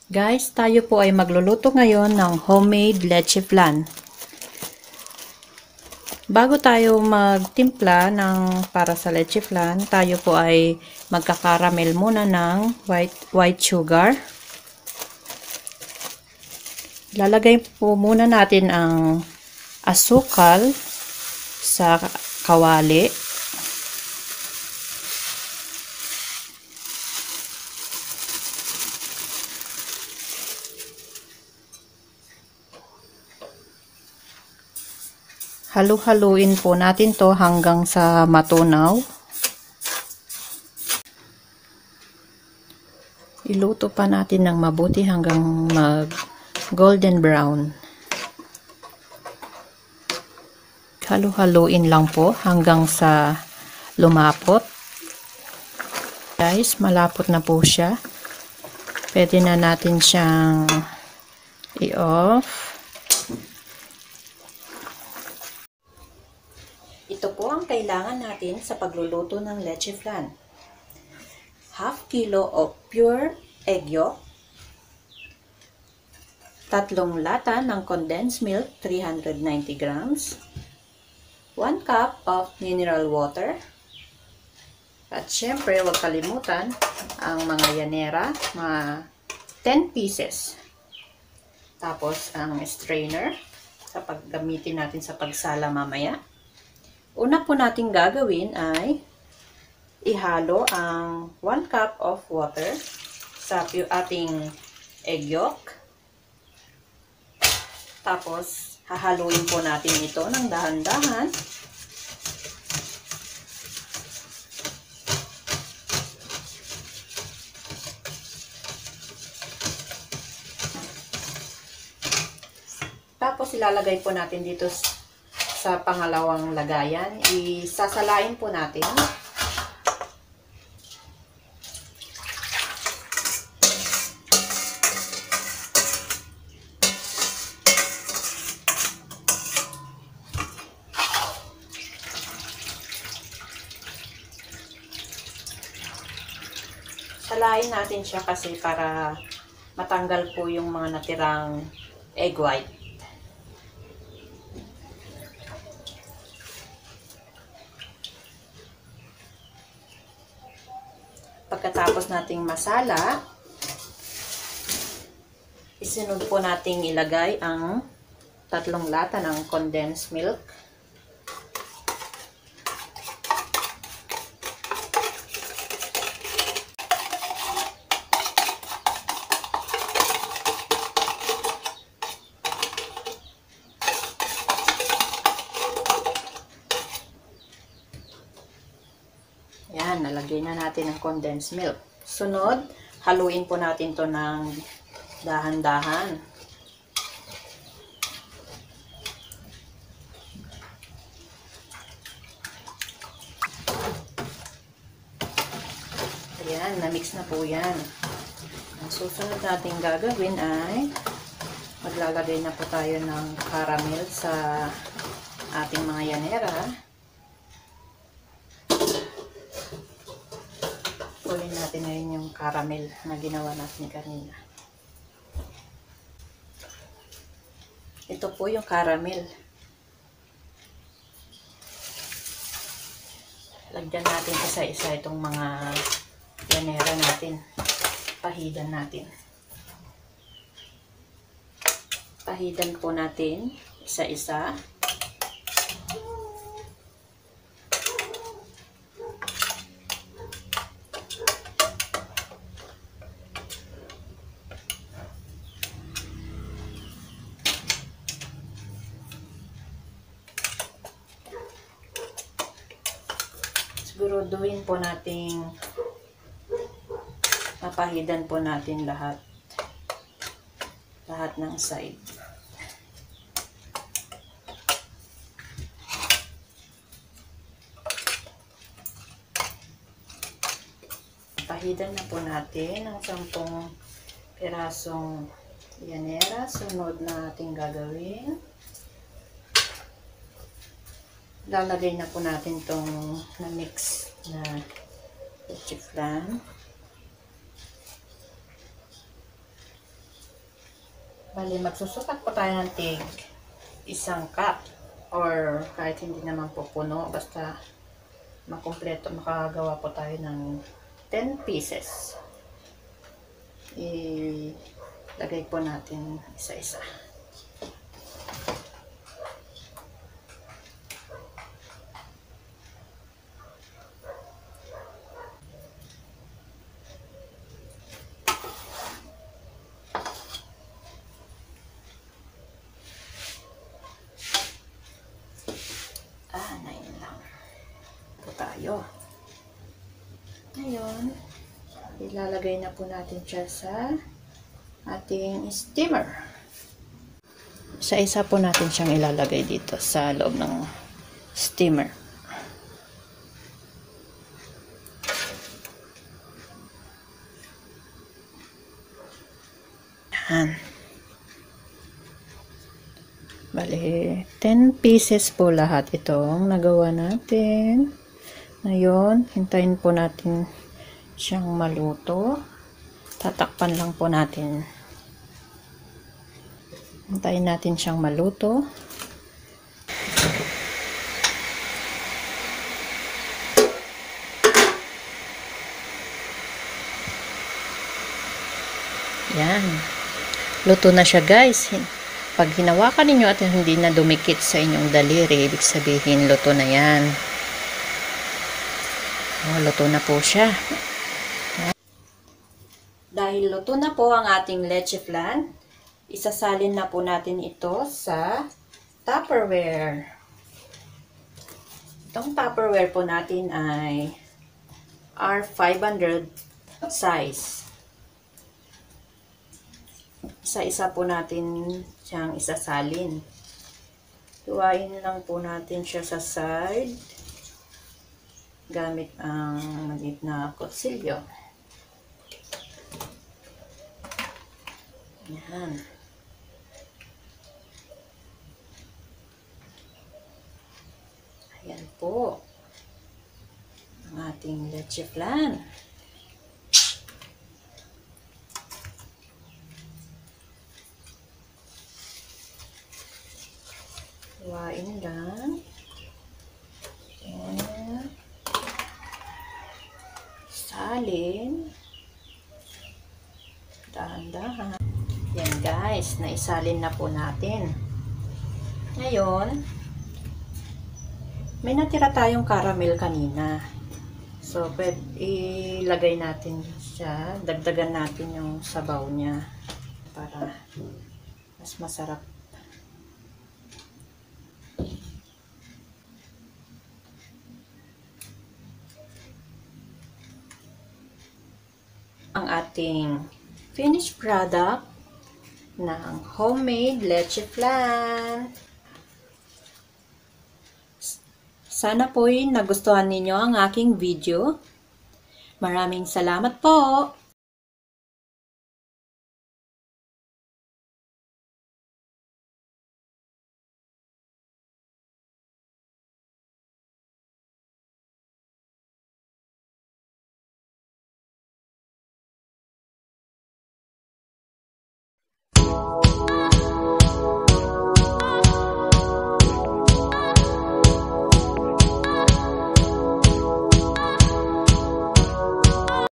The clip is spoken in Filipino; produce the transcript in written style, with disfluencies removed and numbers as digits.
Guys, tayo po ay magluluto ngayon ng homemade leche flan. Bago tayo magtimpla para sa leche flan, tayo po ay magkakaramel muna ng white sugar. Lalagay po muna natin ang asukal sa kawali. Halu-haluin po natin to hanggang sa matunaw. Iluto pa natin ng mabuti hanggang mag golden brown. Halu-haluin lang po hanggang sa lumapot. Guys, malapot na po siya. Pwede na natin siyang i-off. Ito po ang kailangan natin sa pagluluto ng leche flan. Half kilo of pure egg yolk, 3 lata ng condensed milk, 390 grams, 1 cup of mineral water, at syempre huwag kalimutan ang mga yanera, mga 10 pieces. Tapos ang strainer sa paggamitin natin sa pagsala mamaya. Una po nating gagawin ay ihalo ang 1 cup of water sa ating egg yolk. Tapos, hahaluin po natin ito ng dahan-dahan. Tapos, ilalagay po natin dito sa pangalawang lagayan. Isasalain po natin. Salain natin siya kasi para matanggal po yung mga natirang egg white. Pagkatapos nating masala, isunod po nating ilagay ang 3 lata ng condensed milk. Yan, nalagay na natin ang condensed milk. Sunod, haluin po natin to ng dahan-dahan. Ayan, na-mix na po yan. Ang susunod natin gagawin ay maglalagay na po tayo ng caramel sa ating mga yanera. Pulin natin ngayon yung caramel na ginawa natin kanina. Ito po yung caramel. Lagyan natin isa-isa itong mga yanera natin. Pahidan natin. Pahidan po natin isa-isa. Siguruduhin po nating mapahidan po natin lahat ng side. Pahidan na po natin ang 10 pirasong yanera. Sunod na ating gagawin, lalagay na po natin tong na-mix na leche flan. Bali, magsusukat po tayo ng tig isang cup or kahit hindi naman po puno, basta makumpleto, makagawa po tayo ng 10 pieces. Ilagay po natin isa-isa. Nain lang po tayo. Ngayon, ilalagay na po natin siya sa ating steamer. Isa-isa po natin siyang ilalagay dito sa loob ng steamer. Yan. Bali, 10 pieces po lahat itong nagawa natin. Ngayon, hintayin po natin siyang maluto. Tatakpan lang po natin. Hintayin natin siyang maluto. Yan. Luto na siya, guys. Pag hinawakan ninyo at hindi na dumikit sa inyong daliri, ibig sabihin luto na yan. Luto na po siya. Dahil luto na po ang ating leche flan, isasalin na po natin ito sa Tupperware. Itong Tupperware po natin ay R500 size. Isa-isa po natin siyang isasalin. Tuwain lang po natin siya sa side gamit ang maliit na kutsilyo. Yan. Ayan po ang ating leche flan. Tuwain lang. Ayan. Salin. Dahan-dahan. Yan guys, naisalin na po natin. Ngayon, may natira tayong caramel kanina. So, ilagay natin siya. Dagdagan natin yung sabaw niya para mas masarap. Ang ating finished product ng homemade leche flan. Sana po'y nagustuhan ninyo ang aking video. Maraming salamat po!